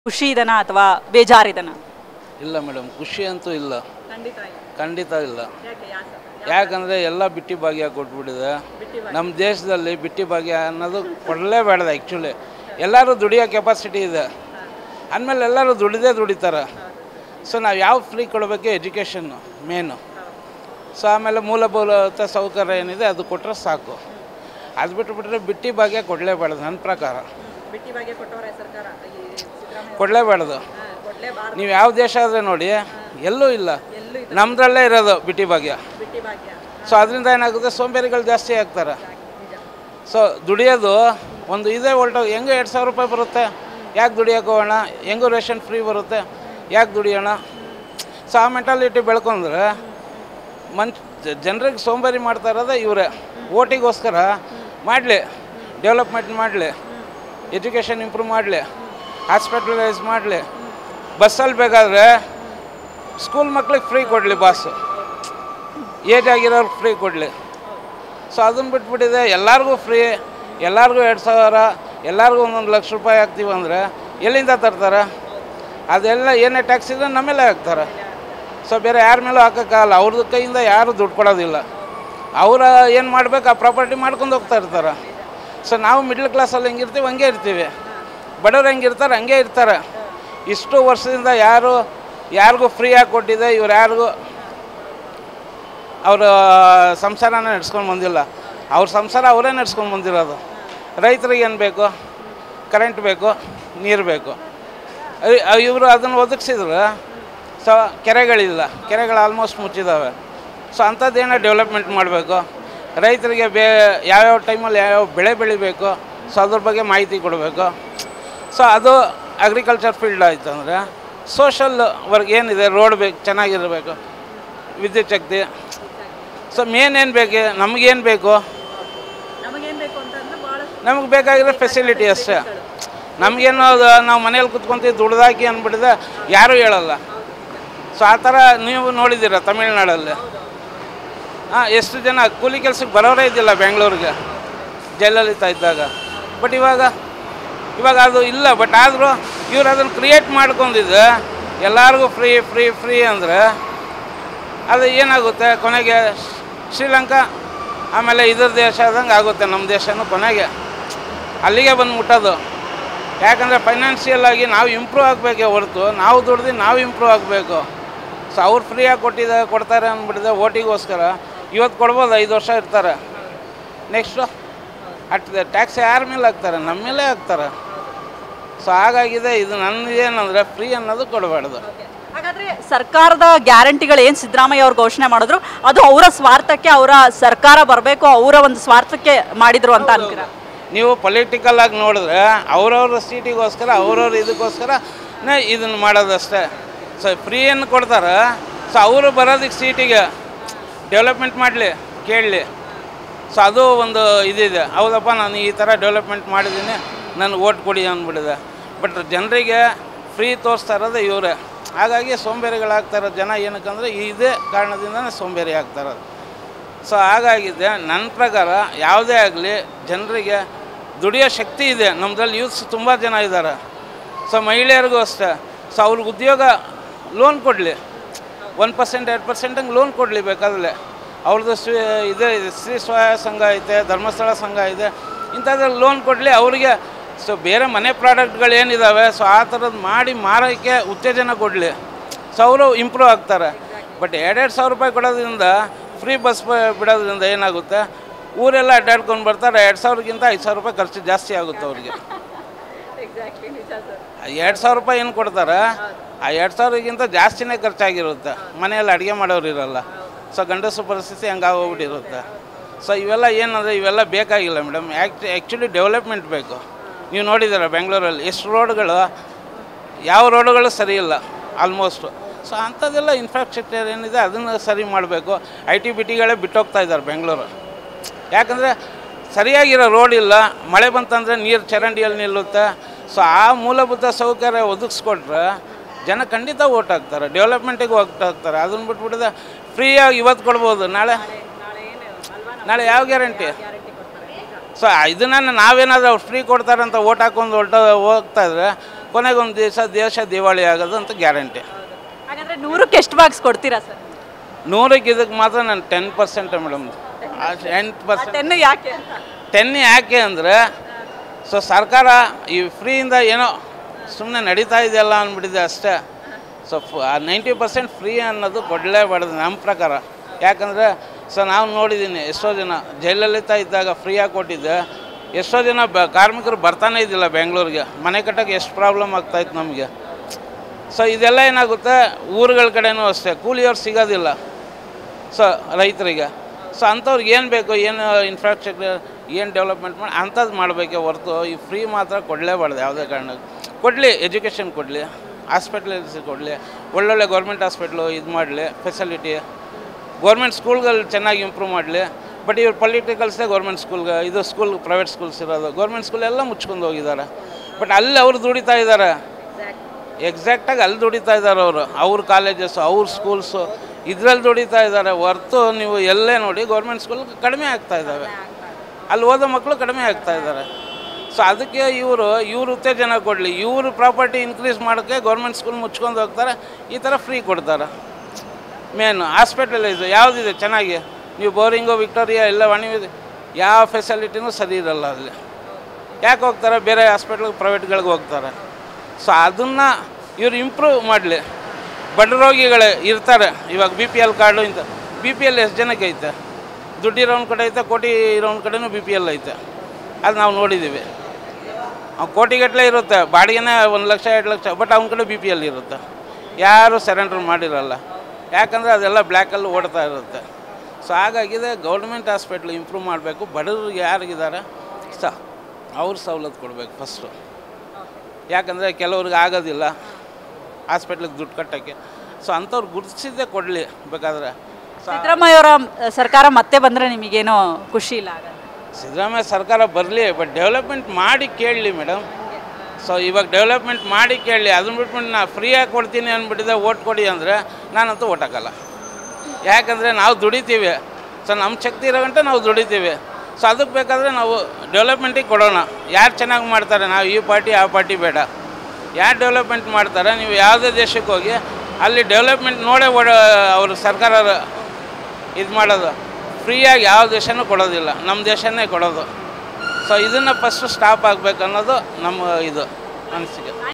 ಖುಷಿ ಇದನಾ ಅಥವಾ ಬೇಜಾರಿದನಾ? ಇಲ್ಲ ಮೇಡಮ್, ಖುಷಿ ಅಂತೂ ಇಲ್ಲ, ಖಂಡಿತ ಖಂಡಿತ ಇಲ್ಲ. ಯಾಕಂದರೆ ಎಲ್ಲ ಬಿಟ್ಟಿ ಭಾಗ್ಯ ಕೊಟ್ಬಿಟ್ಟಿದೆ. ನಮ್ಮ ದೇಶದಲ್ಲಿ ಬಿಟ್ಟಿ ಭಾಗ್ಯ ಅನ್ನೋದು ಕೊಡಲೇಬೇಡ. ಆ್ಯಕ್ಚುಲಿ ಎಲ್ಲರೂ ದುಡಿಯೋ ಕೆಪಾಸಿಟಿ ಇದೆ ಅಂದಮೇಲೆ ಎಲ್ಲರೂ ದುಡಿತಾರೆ. ಸೊ ನಾವು ಯಾವ ಫ್ರೀ ಕೊಡಬೇಕು? Education main. ಸೊ ಆಮೇಲೆ ಮೂಲಭೂತ ಸೌಕರ್ಯ ಏನಿದೆ ಅದು ಕೊಟ್ಟರೆ ಸಾಕು. ಅದು ಬಿಟ್ಟುಬಿಟ್ರೆ ಬಿಟ್ಟಿ ಭಾಗ್ಯ ಕೊಡಲೇಬಾರ್ದು ನನ್ನ ಪ್ರಕಾರ. ಕೊಡಲೇಬಾರ್ದು. ನೀವು ಯಾವ ದೇಶ ಆದರೆ ನೋಡಿ, ಎಲ್ಲೂ ಇಲ್ಲ. ನಮ್ಮದ್ರಲ್ಲೇ ಇರೋದು ಬಿಟ್ಟಿ ಭಾಗ್ಯ. ಸೊ ಅದರಿಂದ ಏನಾಗುತ್ತೆ, ಸೋಂಬೇರಿಗಳು ಜಾಸ್ತಿ ಆಗ್ತಾರೆ. ಸೊ ದುಡಿಯೋದು ಒಂದು ಇದೇ ಹೊಲ್ಟು. ಹೆಂಗೆ 2,000 ರೂಪಾಯಿ ಬರುತ್ತೆ, ಯಾಕೆ ದುಡಿಯೋಕೆ ಹೋಗೋಣ? ಹೆಂಗೂ ರೇಷನ್ ಫ್ರೀ ಬರುತ್ತೆ, ಯಾಕೆ ದುಡಿಯೋಣ? ಸೊ ಆ ಮೆಂಟಾಲಿಟಿ ಬೆಳ್ಕೊಂಡ್ರೆ ಜನರಿಗೆ ಸೋಂಬೇರಿ ಮಾಡ್ತಾ ಇರೋದೇ ಇವರೇ. ಓಟಿಗೋಸ್ಕರ ಮಾಡಲಿ, ಡೆವಲಪ್ಮೆಂಟ್ ಮಾಡಲಿ, ಎಜುಕೇಷನ್ ಇಂಪ್ರೂವ್ ಮಾಡಲಿ, ಹಾಸ್ಪಿಟಲೈಸ್ ಮಾಡಲಿ, ಬಸ್ಸಲ್ಲಿ ಬೇಕಾದರೆ ಸ್ಕೂಲ್ ಮಕ್ಳಿಗೆ ಫ್ರೀ ಕೊಡಲಿ, ಬಾಸು ಏಜ್ ಆಗಿರೋರ್ಗೆ ಫ್ರೀ ಕೊಡಲಿ. ಸೊ ಅದನ್ನು ಬಿಟ್ಬಿಟ್ಟಿದೆ. ಎಲ್ಲರಿಗೂ ಫ್ರೀ, ಎಲ್ಲರಿಗೂ 2,000, ಎಲ್ಲರಿಗೂ 1 ಲಕ್ಷ ರೂಪಾಯಿ ಹಾಕ್ತೀವಿ ಅಂದರೆ ಎಲ್ಲಿಂದ ತರ್ತಾರೆ? ಅದೆಲ್ಲ ಏನೇ ಟ್ಯಾಕ್ಸ್ ಇದ್ರೆ ನಮ್ಮೇಲೆ ಹಾಕ್ತಾರೆ. ಸೊ ಬೇರೆ ಯಾರ ಮೇಲೂ ಹಾಕೋಕ್ಕಾಗಲ್ಲ. ಅವ್ರದ್ದು ಕೈಯಿಂದ ಯಾರೂ ದುಡ್ಡು ಕೊಡೋದಿಲ್ಲ. ಅವರ ಏನು ಮಾಡಬೇಕು ಆ ಪ್ರಾಪರ್ಟಿ ಮಾಡ್ಕೊಂಡು ಹೋಗ್ತಾ ಇರ್ತಾರೆ. ಸೊ ನಾವು ಮಿಡ್ಲ್ ಕ್ಲಾಸಲ್ಲಿ ಹೆಂಗಿರ್ತೀವಿ ಹಂಗೆ ಇರ್ತೀವಿ, ಬಡವ್ರು ಹೆಂಗಿರ್ತಾರೆ ಹಂಗೆ ಇರ್ತಾರೆ. ಇಷ್ಟು ವರ್ಷದಿಂದ ಯಾರಿಗೂ ಫ್ರೀಯಾಗಿ ಕೊಟ್ಟಿದೆ, ಇವ್ರು ಯಾರಿಗೂ ಅವರ ಸಂಸಾರನ ನಡೆಸ್ಕೊಂಡು ಬಂದಿಲ್ಲ. ಅವ್ರ ಸಂಸಾರ ಅವರೇ ನಡೆಸ್ಕೊಂಡು ಬಂದಿರೋದು. ರೈತರಿಗೆ ಏನು ಬೇಕು? ಕರೆಂಟ್ ಬೇಕು, ನೀರು ಬೇಕು. ಇವರು ಅದನ್ನು ಒದಗಿಸಿದ್ರು. ಸೊ ಕೆರೆಗಳಿಲ್ಲ, ಕೆರೆಗಳು ಆಲ್ಮೋಸ್ಟ್ ಮುಚ್ಚಿದ್ದಾವೆ. ಸೊ ಅಂಥದ್ದೇನೋ ಡೆವಲಪ್ಮೆಂಟ್ ಮಾಡಬೇಕು. ರೈತರಿಗೆ ಯಾವ್ಯಾವ ಟೈಮಲ್ಲಿ ಯಾವ್ಯಾವ ಬೆಳೆ ಬೆಳಿಬೇಕು, ಸೊ ಅದ್ರ ಬಗ್ಗೆ ಮಾಹಿತಿ ಕೊಡಬೇಕು. ಸೊ ಅದು ಅಗ್ರಿಕಲ್ಚರ್ ಫೀಲ್ಡ್ ಆಯಿತು ಅಂದರೆ ಸೋಷಲ್ ವರ್ಕ್ ಏನಿದೆ, ರೋಡ್ ಬೇಕು, ಚೆನ್ನಾಗಿರಬೇಕು, ವಿದ್ಯುತ್ ಶಕ್ತಿ. ಸೊ ಮೇನ್ ಏನು ಬೇಕು? ನಮಗೇನು ಬೇಕು? ನಮಗೆ ಬೇಕಾಗಿರೋ ಫೆಸಿಲಿಟಿ ಅಷ್ಟೇ. ನಮಗೇನು ನಾವು ಮನೇಲಿ ಕುತ್ಕೊಂತೀವಿ ದುಡ್ದಾಕಿ ಅಂದ್ಬಿಟ್ಟಿದೆ ಯಾರೂ ಹೇಳಲ್ಲ. ಸೊ ಆ ಥರ ನೀವು ನೋಡಿದ್ದೀರ ತಮಿಳ್ನಾಡಲ್ಲಿ. ಎಷ್ಟು ಜನ ಕೂಲಿ ಕೆಲಸಕ್ಕೆ ಬರೋರೇ ಇದ್ದಿಲ್ಲ ಬೆಂಗಳೂರಿಗೆ ಜಯಲಲಿತಾ ಇದ್ದಾಗ. ಬಟ್ ಇವಾಗ ಅದು ಇಲ್ಲ. ಬಟ್ ಆದರೂ ಇವ್ರು ಅದನ್ನು ಕ್ರಿಯೇಟ್ ಮಾಡ್ಕೊಂಡಿದ್ದೆ ಎಲ್ಲರಿಗೂ ಫ್ರೀ ಫ್ರೀ ಫ್ರೀ ಅಂದರೆ ಅದು ಏನಾಗುತ್ತೆ ಕೊನೆಗೆ? ಶ್ರೀಲಂಕಾ ಆಮೇಲೆ ಇದ್ರ ದೇಶ ಆದಂಗೆ ಆಗುತ್ತೆ. ನಮ್ಮ ದೇಶನೂ ಕೊನೆಗೆ ಅಲ್ಲಿಗೆ ಬಂದು ಮುಟ್ಟೋದು. ಯಾಕಂದರೆ ಫೈನಾನ್ಷಿಯಲ್ ಆಗಿ ನಾವು ಇಂಪ್ರೂವ್ ಆಗಬೇಕೇ ಹೊರತು, ನಾವು ದುಡ್ದು ನಾವು ಇಂಪ್ರೂವ್ ಆಗಬೇಕು. ಸೊ ಅವ್ರು ಫ್ರೀಯಾಗಿ ಕೊಡ್ತಾರೆ ಅಂದ್ಬಿಟ್ಟಿದೆ ಓಟಿಗೋಸ್ಕರ. ಇವತ್ತು ಕೊಡ್ಬೋದು, 5 ವರ್ಷ ಇರ್ತಾರೆ. ನೆಕ್ಸ್ಟು ಟ್ಯಾಕ್ಸ್ ಯಾರ ಮೇಲೆ ಹಾಕ್ತಾರೆ? ನಮ್ಮ ಮೇಲೆ ಹಾಕ್ತಾರೆ. ಸೊ ಹಾಗಾಗಿದೆ. ಇದು ನನ್ನದೇನಂದರೆ ಫ್ರೀ ಅನ್ನೋದು ಕೊಡಬಾರ್ದು. ಹಾಗಾದರೆ ಸರ್ಕಾರದ ಗ್ಯಾರಂಟಿಗಳು ಏನು ಸಿದ್ದರಾಮಯ್ಯ ಅವ್ರು ಘೋಷಣೆ ಮಾಡಿದ್ರು ಅದು ಅವರ ಸ್ವಾರ್ಥಕ್ಕೆ, ಅವರ ಸರ್ಕಾರ ಬರಬೇಕು ಅವರ ಒಂದು ಸ್ವಾರ್ಥಕ್ಕೆ ಮಾಡಿದ್ರು ಅಂತ ಅಂತೀರಾ? ನೀವು ಪೊಲಿಟಿಕಲ್ ಆಗಿ ನೋಡಿದ್ರೆ ಅವ್ರವ್ರ ಸೀಟಿಗೋಸ್ಕರ, ಅವ್ರವ್ರ ಇದಕ್ಕೋಸ್ಕರ ಇದನ್ನು ಮಾಡೋದಷ್ಟೇ. ಸೊ ಫ್ರೀಯನ್ನು ಕೊಡ್ತಾರೆ. ಸೊ ಅವರು ಬರೋದಕ್ಕೆ ಸೀಟಿಗೆ ಡೆವಲಪ್ಮೆಂಟ್ ಮಾಡಲಿ, ಕೇಳಲಿ. ಸೊ ಅದು ಒಂದು ಇದಿದೆ. ಹೌದಪ್ಪ, ನಾನು ಈ ಥರ ಡೆವಲಪ್ಮೆಂಟ್ ಮಾಡಿದ್ದೀನಿ, ನನಗೆ ಓಟ್ ಕೊಡಿ ಅಂದ್ಬಿಟ್ಟಿದೆ. ಬಟ್ ಜನರಿಗೆ ಫ್ರೀ ತೋರಿಸ್ತಾ ಇರೋದು ಇವರೇ. ಹಾಗಾಗಿ ಸೋಂಬೇರಿಗಳಾಗ್ತಾರೋ ಜನ. ಏನಕ್ಕಂದರೆ ಇದೇ ಕಾರಣದಿಂದನೇ ಸೋಂಬೇರಿ ಆಗ್ತಾಯಿರೋದು. ಸೊ ಹಾಗಾಗಿದೆ ನನ್ನ ಪ್ರಕಾರ. ಯಾವುದೇ ಆಗಲಿ ಜನರಿಗೆ ದುಡಿಯೋ ಶಕ್ತಿ ಇದೆ ನಮ್ಮದ್ರಲ್ಲಿ. ಯೂತ್ಸ್ ತುಂಬ ಜನ ಇದ್ದಾರೆ. ಸೊ ಮಹಿಳೆಯರಿಗೂ ಅಷ್ಟೇ. ಸೊ ಅವ್ರಿಗೆ ಉದ್ಯೋಗ ಲೋನ್ ಕೊಡಲಿ, 1% 2% ಹಂಗೆ ಲೋನ್ ಕೊಡಲಿ ಬೇಕಾದಲ್ಲೇ. ಅವ್ರದ್ದು ಇದೆ, ಶ್ರೀ ಸ್ವಸಹಾಯ ಸಂಘ ಐತೆ, ಧರ್ಮಸ್ಥಳ ಸಂಘ ಇದೆ, ಇಂಥದ್ರಲ್ಲಿ ಲೋನ್ ಕೊಡಲಿ ಅವರಿಗೆ. ಸೊ ಬೇರೆ ಮನೆ ಪ್ರಾಡಕ್ಟ್ಗಳು ಏನಿದ್ದಾವೆ, ಸೊ ಆ ಥರದ್ದು ಮಾಡಿ ಮಾರೋಕ್ಕೆ ಉತ್ತೇಜನ ಕೊಡಲಿ. ಸೊ ಅವರು ಇಂಪ್ರೂವ್ ಆಗ್ತಾರೆ. ಬಟ್ 2,000 ರೂಪಾಯಿ ಕೊಡೋದ್ರಿಂದ, ಫ್ರೀ ಬಸ್ ಬಿಡೋದ್ರಿಂದ ಏನಾಗುತ್ತೆ? ಊರೆಲ್ಲ ಅಡ್ಡಾಡ್ಕೊಂಡು ಬರ್ತಾರೆ. 2,000ಗಿಂತ 5,000 ರೂಪಾಯಿ ಖರ್ಚು ಜಾಸ್ತಿ ಆಗುತ್ತೆ ಅವ್ರಿಗೆ. 2,000 ರೂಪಾಯಿ ಏನು ಕೊಡ್ತಾರೆ, ಆ 2,000ಗಿಂತ ಜಾಸ್ತಿನೇ ಖರ್ಚಾಗಿರುತ್ತೆ. ಮನೆಯಲ್ಲಿ ಅಡುಗೆ ಮಾಡೋರು ಇರೋಲ್ಲ. ಸೊ ಗಂಡಸು ಪರಿಸ್ಥಿತಿ ಹಂಗಾಗೋಗ್ಬಿಟ್ಟಿರುತ್ತೆ. ಸೊ ಇವೆಲ್ಲ ಏನಂದರೆ ಇವೆಲ್ಲ ಬೇಕಾಗಿಲ್ಲ ಮೇಡಮ್. ಆ್ಯಕ್ಚುಲಿ ಡೆವಲಪ್ಮೆಂಟ್ ಬೇಕು. ನೀವು ನೋಡಿದ್ದೀರ ಬೆಂಗಳೂರಲ್ಲಿ ಎಷ್ಟು ರೋಡ್ಗಳು, ಯಾವ ರೋಡ್ಗಳು ಸರಿ ಇಲ್ಲ ಆಲ್ಮೋಸ್ಟು. ಸೊ ಅಂಥದ್ದೆಲ್ಲ ಇನ್ಫ್ರಾಸ್ಟ್ರಕ್ಚರ್ ಏನಿದೆ ಅದನ್ನು ಸರಿ ಮಾಡಬೇಕು. IT-BTಗಳೇ ಬಿಟ್ಟೋಗ್ತಾ ಇದ್ದಾರೆ ಬೆಂಗಳೂರು. ಯಾಕಂದರೆ ಸರಿಯಾಗಿರೋ ರೋಡ್ ಇಲ್ಲ. ಮಳೆ ಬಂತಂದರೆ ನೀರು ಚರಂಡಿಯಲ್ಲಿ ನಿಲ್ಲುತ್ತೆ. ಸೊ ಆ ಮೂಲಭೂತ ಸೌಕರ್ಯ ಒದಗಿಸ್ಕೊಟ್ರೆ ಜನ ಖಂಡಿತ ಓಟ್ ಹಾಕ್ತಾರೆ, ಡೆವಲಪ್ಮೆಂಟಿಗೆ ಓಟ್ ಹಾಕ್ತಾರೆ. ಅದನ್ನು ಬಿಟ್ಬಿಟ್ಟಿದೆ ಫ್ರೀಯಾಗಿ ಇವತ್ತು ಕೊಡ್ಬೋದು, ನಾಳೆ ಯಾವ ಗ್ಯಾರಂಟಿ? ಸೊ ಇದನ್ನು ನಾವೇನಾದರೂ ಅವ್ರು ಫ್ರೀ ಕೊಡ್ತಾರೆ ಅಂತ ಓಟ್ ಹಾಕ್ಕೊಂಡು ಹೋಗ್ತಾಯಿದ್ರೆ ಕೊನೆಗೊಂದು ದೇಶ ದಿವಾಳಿ ಆಗೋದು ಅಂತ ಗ್ಯಾರಂಟಿ. ಹಾಗಾದರೆ 100ಕ್ಕೆ ಎಷ್ಟು ಮಾರ್ಕ್ಸ್ ಕೊಡ್ತೀರಾ ಸರ್? 100ಕ್ಕೆ ಇದಕ್ಕೆ ಮಾತ್ರ ನಾನು 10% ಮೇಡಮ್. 10% 10 ಯಾಕೆ? 10 ಯಾಕೆ ಅಂದರೆ ಸೊ ಸರ್ಕಾರ ಈ ಫ್ರೀಯಿಂದ ಏನೋ ಸುಮ್ಮನೆ ನಡೀತಾ ಇದೆಯಲ್ಲ ಅಂದ್ಬಿಟ್ಟಿದೆ ಅಷ್ಟೇ. ಸೊ 90% ಫ್ರೀ ಅನ್ನೋದು ಕೊಡಲೇಬಾರ್ದು ನಮ್ಮ ಪ್ರಕಾರ. ಯಾಕಂದರೆ ಸೊ ನಾವು ನೋಡಿದ್ದೀನಿ ಎಷ್ಟೋ ಜನ ಜಯಲಲಿತಾ ಇದ್ದಾಗ ಫ್ರೀಯಾಗಿ ಕೊಟ್ಟಿದ್ದೆ, ಎಷ್ಟೋ ಜನ ಕಾರ್ಮಿಕರು ಬರ್ತಾನೆ ಇದ್ದಿಲ್ಲ ಬೆಂಗಳೂರಿಗೆ, ಮನೆ ಕಟ್ಟೋಕ್ಕೆ ಎಷ್ಟು ಪ್ರಾಬ್ಲಮ್ ಆಗ್ತಾಯಿತ್ತು ನಮಗೆ. ಸೊ ಇದೆಲ್ಲ ಏನಾಗುತ್ತೆ, ಊರುಗಳ ಕಡೆನೂ ಅಷ್ಟೇ ಕೂಲಿಯವ್ರು ಸಿಗೋದಿಲ್ಲ ಸೊ ರೈತರಿಗೆ. ಸೊ ಅಂಥವ್ರಿಗೆ ಏನು ಬೇಕು, ಏನು ಇನ್ಫ್ರಾಸ್ಟ್ರಕ್ಚರ್, ಏನು ಡೆವಲಪ್ಮೆಂಟ್ ಮಾಡಿ ಅಂಥದ್ದು ಮಾಡಬೇಕೆ ಹೊರತು ಈ ಫ್ರೀ ಮಾತ್ರ ಕೊಡಲೇಬಾರ್ದು ಯಾವುದೇ ಕಾರಣಕ್ಕೆ. ಕೊಡಲಿ, ಎಜುಕೇಷನ್ ಕೊಡಲಿ, ಹಾಸ್ಪಿಟ್ಲಸ್ ಕೊಡಲಿ, ಒಳ್ಳೊಳ್ಳೆ ಗೌರ್ಮೆಂಟ್ ಹಾಸ್ಪಿಟ್ಲು ಇದು ಮಾಡಲಿ, ಫೆಸಿಲಿಟಿ ಗೌರ್ಮೆಂಟ್ ಸ್ಕೂಲ್ಗಳು ಚೆನ್ನಾಗಿ ಇಂಪ್ರೂವ್ ಮಾಡಲಿ. ಬಟ್ ಇವ್ರು ಪೊಲಿಟಿಕಲ್ಸೇ ಗೌರ್ಮೆಂಟ್ ಸ್ಕೂಲ್ಗೆ ಸ್ಕೂಲ್ ಪ್ರೈವೇಟ್ ಸ್ಕೂಲ್ಸ್ ಇರೋದು, ಗೌರ್ಮೆಂಟ್ ಸ್ಕೂಲೆಲ್ಲ ಮುಚ್ಕೊಂಡು ಹೋಗಿದ್ದಾರೆ. ಬಟ್ ಅಲ್ಲಿ ಅವ್ರು ದುಡಿತಾ ಇದ್ದಾರೆ, ಎಕ್ಸಾಕ್ಟಾಗಿ ಅಲ್ಲಿ ದುಡಿತಾ ಇದ್ದಾರೆ ಅವರು, ಅವ್ರ ಕಾಲೇಜಸ್ಸು, ಅವ್ರ ಸ್ಕೂಲ್ಸು ಇದರಲ್ಲಿ ದುಡಿತಾ ಇದ್ದಾರೆ ಹೊರತು ನೀವು ಎಲ್ಲೇ ನೋಡಿ ಗೌರ್ಮೆಂಟ್ ಸ್ಕೂಲ್ ಕಡಿಮೆ ಆಗ್ತಾ ಇದ್ದಾವೆ, ಅಲ್ಲಿ ಓದೋ ಮಕ್ಕಳು ಕಡಿಮೆ ಆಗ್ತಾ ಇದ್ದಾರೆ. ಸೊ ಅದಕ್ಕೆ ಇವರು ಉತ್ತೇಜನ ಕೊಡಲಿ, ಇವರು ಪ್ರಾಪರ್ಟಿ ಇನ್ಕ್ರೀಸ್ ಮಾಡೋಕ್ಕೆ ಗೌರ್ಮೆಂಟ್ ಸ್ಕೂಲ್ ಮುಚ್ಕೊಂಡು ಹೋಗ್ತಾರೆ, ಈ ಥರ ಫ್ರೀ ಕೊಡ್ತಾರೆ. ಮೇನು ಹಾಸ್ಪಿಟಲೈಸು ಯಾವುದಿದೆ ಚೆನ್ನಾಗಿ, ನೀವು ಬೋರಿಂಗು, ವಿಕ್ಟೋರಿಯಾ ಎಲ್ಲ ವಾಣಿವಿದೆ, ಯಾವ ಫೆಸಿಲಿಟಿನೂ ಸರಿ ಇರಲ್ಲ ಅಲ್ಲಿ. ಯಾಕೆ ಹೋಗ್ತಾರೆ, ಬೇರೆ ಹಾಸ್ಪಿಟ್ಲಿಗೆ ಪ್ರೈವೇಟ್ಗಳಿಗೆ ಹೋಗ್ತಾರೆ. ಸೊ ಅದನ್ನು ಇವರು ಇಂಪ್ರೂವ್ ಮಾಡಲಿ. ಬಡ ರೋಗಿಗಳೇ ಇರ್ತಾರೆ, ಇವಾಗ BPL ಕಾರ್ಡು ಇಂಥ BPL ಎಷ್ಟು ಜನಕ್ಕೆ ಐತೆ, ದುಡ್ಡಿರೋನ ಕಡೆ ಐತೆ, ಕೋಟಿ ಇರೋನ ಕಡೆನೂ BPL ಐತೆ, ಅದು ನಾವು ನೋಡಿದ್ದೀವಿ. ಕೋಟಿಗಟ್ಟಲೆ ಇರುತ್ತೆ, ಬಾಡಿಗೆನೇ 1 ಲಕ್ಷ 2 ಲಕ್ಷ, ಬಟ್ ಅವನ ಕಡೆ BPL ಇರುತ್ತೆ, ಯಾರೂ ಸರೆಂಡರ್ ಮಾಡಿರಲ್ಲ, ಯಾಕಂದರೆ ಅದೆಲ್ಲ ಬ್ಲ್ಯಾಕಲ್ಲಿ ಓಡ್ತಾ ಇರುತ್ತೆ. ಸೊ ಹಾಗಾಗಿದೆ ಗೌರ್ಮೆಂಟ್ ಹಾಸ್ಪಿಟ್ಲ್ ಇಂಪ್ರೂವ್ ಮಾಡಬೇಕು. ಬಡವ್ರಿಗೆ ಯಾರಿಗಿದ್ದಾರೆ ಅವ್ರ ಸವಲತ್ತು ಕೊಡಬೇಕು ಫಸ್ಟು. ಯಾಕಂದರೆ ಕೆಲವ್ರಿಗೆ ಆಗೋದಿಲ್ಲ ಹಾಸ್ಪಿಟ್ಲಿಗೆ ದುಡ್ಡು ಕಟ್ಟೋಕ್ಕೆ. ಸೊ ಅಂಥವ್ರು ಗುರುತಿಸಿದ್ದೇ ಕೊಡಲಿ ಬೇಕಾದರೆ. ಸಿದ್ದರಾಮಯ್ಯ ಅವರ ಸರ್ಕಾರ ಮತ್ತೆ ಬಂದರೆ ನಿಮಗೇನೋ ಖುಷಿ ಇಲ್ಲ? ಸಿದ್ದರಾಮಯ್ಯ ಸರ್ಕಾರ ಬರಲಿ, ಬಟ್ ಡೆವಲಪ್ಮೆಂಟ್ ಮಾಡಿ ಕೇಳಲಿ ಮೇಡಮ್. ಸೊ ಇವಾಗ ಡೆವಲಪ್ಮೆಂಟ್ ಮಾಡಿ ಕೇಳಲಿ. ಅದನ್ನ ಬಿಟ್ಬಿಟ್ಟು ನಾ ಫ್ರೀಯಾಗಿ ಕೊಡ್ತೀನಿ ಅಂದ್ಬಿಟ್ಟಿದ್ದೆ ಓಟ್ ಕೊಡಿ ಅಂದರೆ ನಾನಂತೂ ಓಟ್ ಹಾಕಲ್ಲ. ಯಾಕಂದರೆ ನಾವು ದುಡಿತೀವಿ, ಸೊ ನಮ್ಮ ಶಕ್ತಿ ಇರೋ ಗಂಟೆ ನಾವು ದುಡಿತೀವಿ. ಸೊ ಅದಕ್ಕೆ ಬೇಕಾದರೆ ನಾವು ಡೆವಲಪ್ಮೆಂಟಿಗೆ ಕೊಡೋಣ. ಯಾರು ಚೆನ್ನಾಗಿ ಮಾಡ್ತಾರೆ, ನಾವು ಈ ಪಾರ್ಟಿ ಆ ಪಾರ್ಟಿ ಬೇಡ, ಯಾರು ಡೆವಲಪ್ಮೆಂಟ್ ಮಾಡ್ತಾರೆ, ನೀವು ಯಾವುದೇ ದೇಶಕ್ಕೆ ಹೋಗಿ ಅಲ್ಲಿ ಡೆವಲಪ್ಮೆಂಟ್ ನೋಡೇ ಅವರು ಸರ್ಕಾರ ಇದು ಮಾಡೋದು. ಫ್ರೀಯಾಗಿ ಯಾವ ದೇಶನೂ ಕೊಡೋದಿಲ್ಲ, ನಮ್ಮ ದೇಶನೇ ಕೊಡೋದು. ಸೊ ಇದನ್ನು ಫಸ್ಟು ಸ್ಟಾಪ್ ಆಗಬೇಕು ಅನ್ನೋದು ನಮ್ಮ ಇದು ಅನಿಸಿಕೆ.